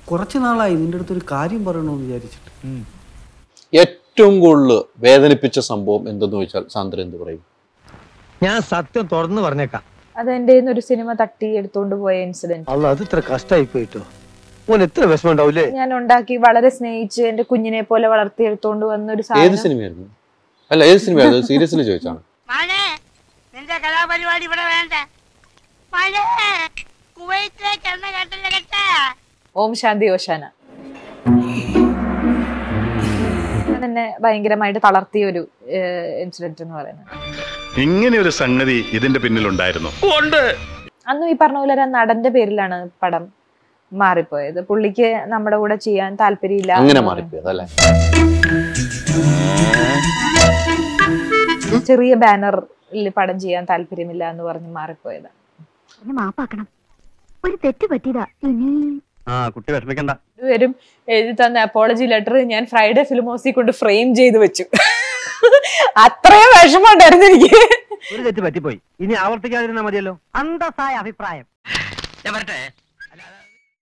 കുറച്ച് നാളായി നിന്റെ അടുത്തൊരു കാര്യം പറയണമെന്ന് വിചാരിച്ചിട്ട്. ഏറ്റവും കൂടുതൽ വേദനിപ്പിച്ച സംഭവം എന്തെന്ന് ചോദിച്ചാൽ സാന്ദ്ര എന്ത് പറയും? ഞാൻ സത്യം തുറന്നു പറഞ്ഞേക്കാം. അതെന്റെ ഒരു സിനിമ തട്ടി എടുത്തോണ്ട് പോയ ഇൻസിഡന്റ്. അത് ഇത്ര കഷ്ടമായി പോയിട്ടോ. ഓൻ എത്ര വിഷമം ഉണ്ടാവൂലേ? ഞാൻ ഉണ്ടാക്കി വളരെ സ്നേഹിച്ച് എന്റെ കുഞ്ഞിനെ പോലെ വളർത്തി എടുത്തോണ്ട് വന്ന ഒരു സാധനം. ഏത് സിനിമയായിരുന്നു? അല്ല, ഏത് സിനിമയായിരുന്നു? സീരിയസ്ലി ചോദിച്ചാണ്. കലാപരിപാടി ഇവിടെ വേണ്ട. ഓം ശാന്തി ഓശാന എന്നെ ഭയങ്കരമായിട്ട് തളർത്തിയ ഒരു ഇൻസിഡന്റ് എന്ന് പറയുന്നത്. ഇങ്ങനെ ഒരു സംഗതി ഇതിന്റെ പിന്നിലുണ്ടായിരുന്നു. അന്നും ഈ പറഞ്ഞ പോലെ നടന്റെ പേരിലാണ് പടം മാറിപ്പോയത്. പുള്ളിക്ക് നമ്മുടെ കൂടെ ചെയ്യാൻ താല്പര്യമില്ല. അങ്ങനെ മാറിപ്പോയതല്ലേ? ചെറിയ ബാനറിൽ പടം ചെയ്യാൻ താല്പര്യമില്ല എന്ന് പറഞ്ഞ് മാറിപ്പോയതാണ്. ഒരു തെറ്റ് പറ്റിയതാ. കുട്ടി വിഷമിക്കണ്ട. വരും എഴുതി തന്ന അപ്പോളജി ലെറ്റർ ഞാൻ ഫ്രൈഡേ ഫിലിം ഹൗസിൽ കൊണ്ട് ഫ്രെയിം ചെയ്ത് വെച്ചു. അത്രയും വിഷമം ഉണ്ടായിരുന്നു എനിക്ക്. ഒരു തെറ്റ് പറ്റിപ്പോയി, ഇനി ആവർത്തിക്കാതിരുന്നാ മതിയല്ലോ. അന്തസ്സായ അഭിപ്രായം.